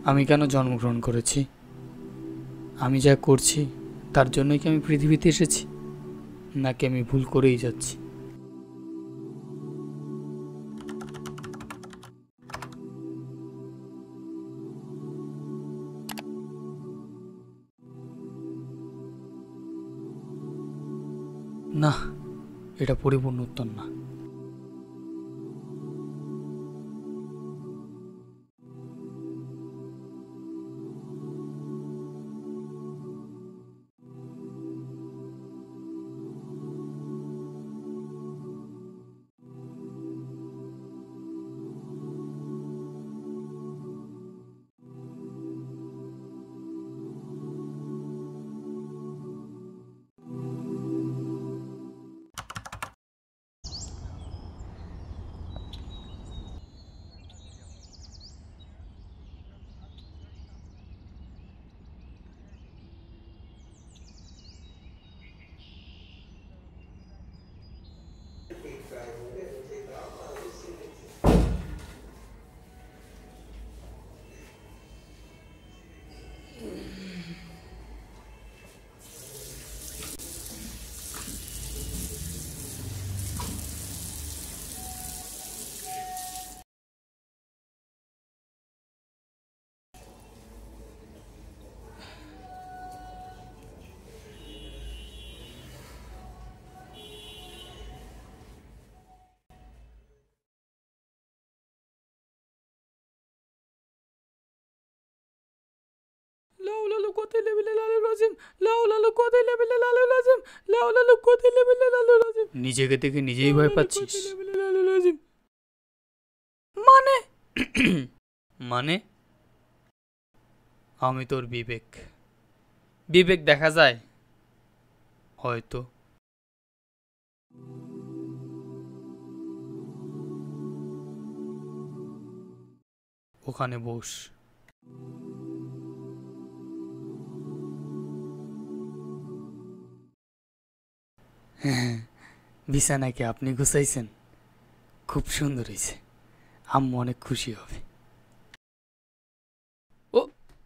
আমি কেন জন্মগ্রহণ করেছি? আমি যা করছি তার জন্যই কি আমি পৃথিবীতে এসেছি, নাকি আমি ভুল করেই যাচ্ছি? না, এটা পরিপূর্ণ উত্তর না। নিজেকে দেখে নিজেই ভয় পাচ্ছিস? মানে মানে আমি তোর বিবেক। বিবেক দেখা যায় হয়তো। ওখানে বস। বিছানাকে আপনি গুছাইছেন? খুব সুন্দর হয়েছে, আম্মু অনেক খুশি হবে। ও,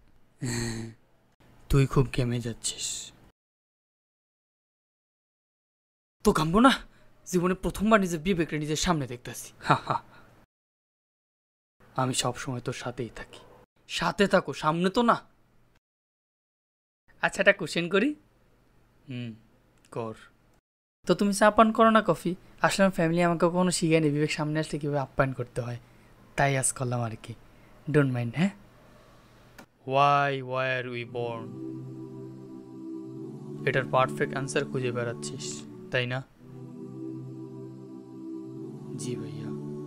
তুই খুব ঘেমে যাচ্ছিস। তো ঘামবো না? জীবনে প্রথমবার নিজের বিবেককে নিজের সামনে দেখতেছি। আমি সবসময় তোর সাথেই থাকি। সাথে থাকো, সামনে তো না। আচ্ছা, একটা কোশ্চেন করি। কর। তো তুমি চা পান করো না কফি? আসলে আমার ফ্যামিলি আমাকে কখনো শিখায়নি বিবেক সামনে আসলে কীভাবে আপ্যায়ন করতে হয়, তাই আজ করলাম আর কি। Don't mind. হ্যাঁ, ওয়াই আর উই বর্ন, এটার পারফেক্ট অ্যান্সার খুঁজে বেড়াচ্ছিস তাই না? জি ভাইয়া।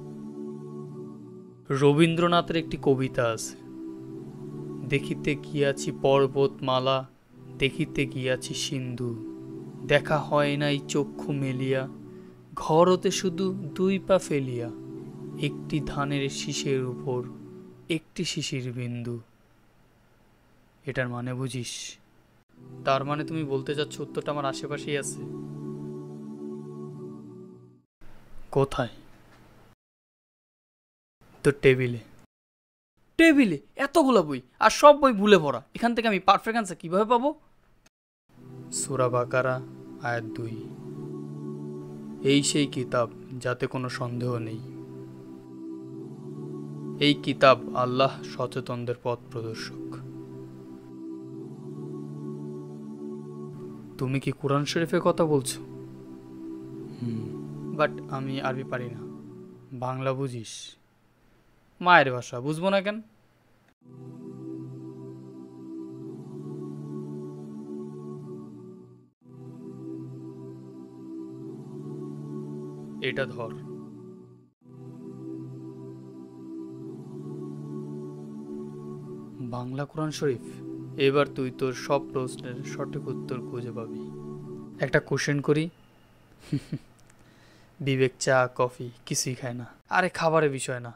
রবীন্দ্রনাথের একটি কবিতা আছে, দেখিতে গিয়াছি পর্বতমালা, দেখিতে গিয়াছি সিন্ধু, দেখা হয় নাই চক্ষু মেলিয়া, ঘর হতে শুধু 2 পা ফেলিয়া, একটি ধানের শীষের উপর একটি শিশির বিন্দু। এটার মানে বুঝিস? তার মানে তুমি বলতে চাচ্ছ উত্তরটা আমার আশেপাশেই আছে। কোথায়? তোর টেবিলে। টেবিলে এতগুলো বই, আর সব বই ভুলে পড়া, এখান থেকে আমি পারফেক্ট অ্যান্সার কিভাবে পাবো? সূরা বাকারা আয়াত 2। এই সেই কিতাব যাতে কোনো সন্দেহ নেই। এই কিতাব আল্লাহ সচেতনদের পথ প্রদর্শক। তুমি কি কোরআন শরীফের কথা বলছো? বাট আমি আরবি পারি না। বাংলা বুঝিস? মায়ের ভাষা, বুঝবো না কেন? এটা ধর। বাংলা কোরআন শরীফ। এবার তুই তোর সব প্রশ্নের সঠিক উত্তর খুঁজে পাবি। একটা কোশ্চেন করি। বিবেক চা কফি কিছুই খায় না। আরে খাবারের বিষয় না।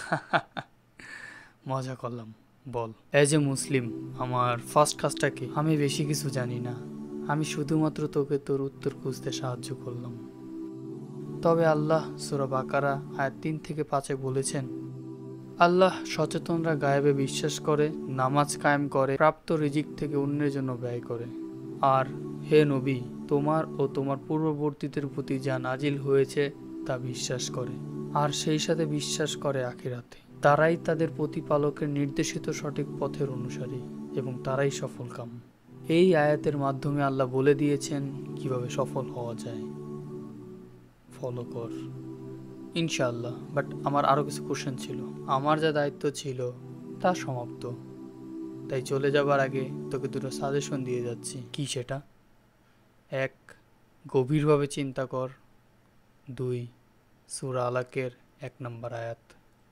মজা করলাম। বল, এজ এ মুসলিম আমার ফার্স্ট কাজটা কি? আমি বেশি কিছু জানি না, আমি শুধুমাত্র তোকে তোর উত্তর খুঁজতে সাহায্য করলাম। তবে আল্লাহ সূরা বাকারা আয়াত 3 থেকে 5 বলেছেন, আল্লাহ সচেতনরা গায়েবে বিশ্বাস করে, নামাজ কায়েম করে, প্রাপ্ত রিজিক থেকে অন্যের জন্য ব্যয় করে। আর হে নবী, তোমার ও তোমার পূর্ববর্তীদের প্রতি যা নাজিল হয়েছে তা বিশ্বাস করে, আর সেই সাথে বিশ্বাস করে আখিরাতে। তারাই তাদের প্রতিপালকের নির্দেশিত সঠিক পথের অনুসারী এবং তারাই সফলকাম। এই আয়াতের মাধ্যমে আল্লাহ বলে দিয়েছেন কিভাবে সফল হওয়া যায়। ফলো কর ইনশাআল্লাহ। বাট আমার আরও কিছু কোশ্চেন ছিল, আমার যা দায়িত্ব ছিল তা সমাপ্ত। তাই চলে যাবার আগে তোকে দুটো সাজেশন দিয়ে যাচ্ছি। কি সেটা? 1, গভীরভাবে চিন্তা কর। 2, সূরা আলাকের 1 নম্বর আয়াত।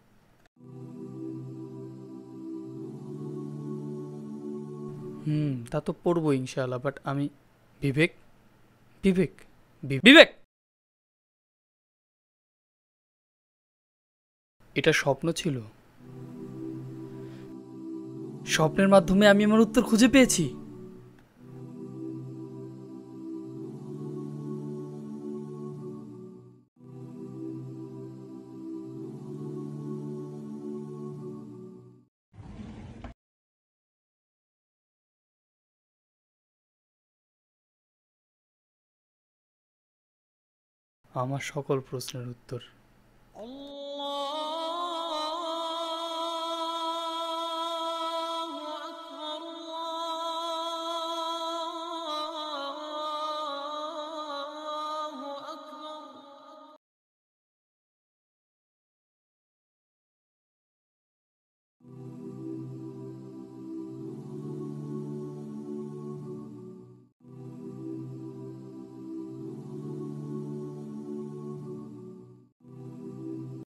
তা তো পড়বো ইনশাআল্লাহ, বাট আমি বিবেক বিবেক বিবেক, এটা স্বপ্ন ছিল? স্বপ্নের মাধ্যমে আমি আমার উত্তর খুঁজে পেয়েছি। আমার সকল প্রশ্নের উত্তর।